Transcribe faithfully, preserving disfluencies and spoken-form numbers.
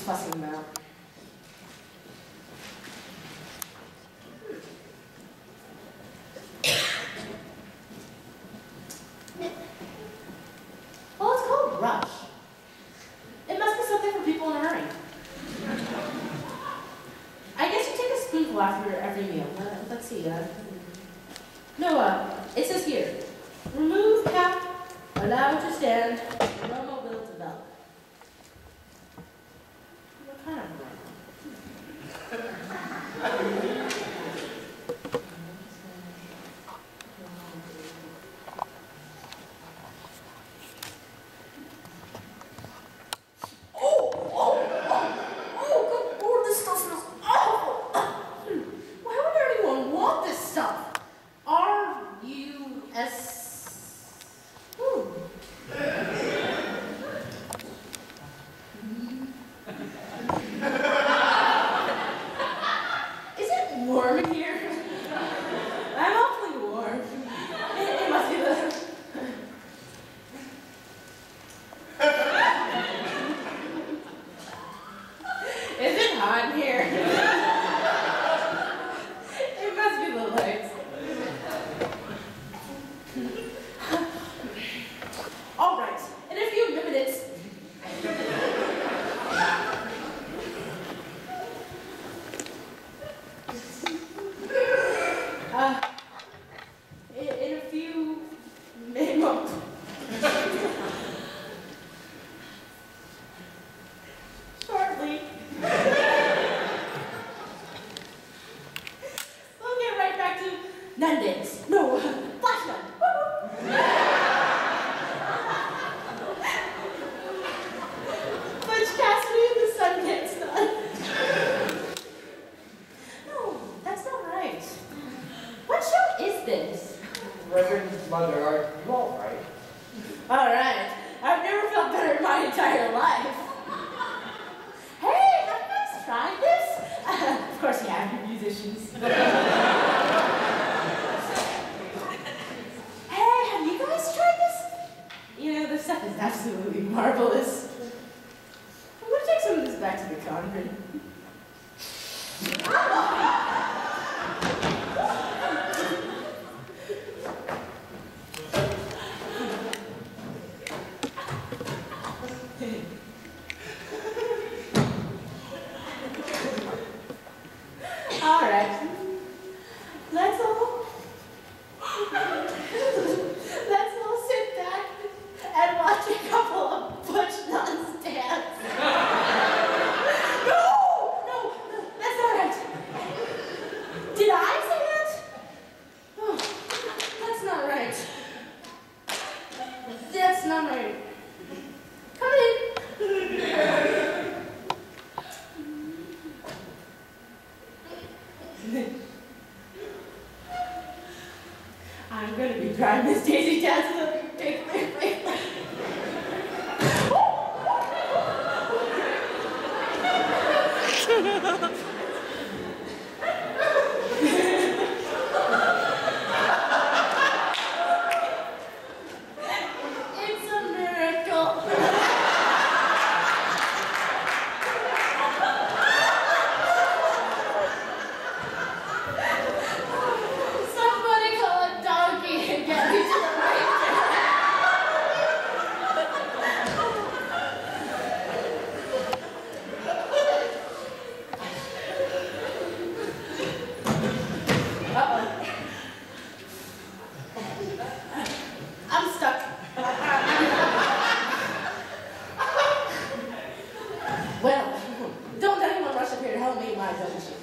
she's fussing about. Well, it's called Rush. It must be something for people in a hurry. I guess you take a spoonful after every meal. Uh, let's see. Uh, no, uh, it says here, remove cap, allow to stand, aroma will develop. What kind of aroma? I'm gonna be driving Miss Daisy down to the big, big, big. It's a miracle. Somebody call a donkey and get me to the right Uh-oh. I'm stuck. Well, don't anyone rush up here to help me, my judge.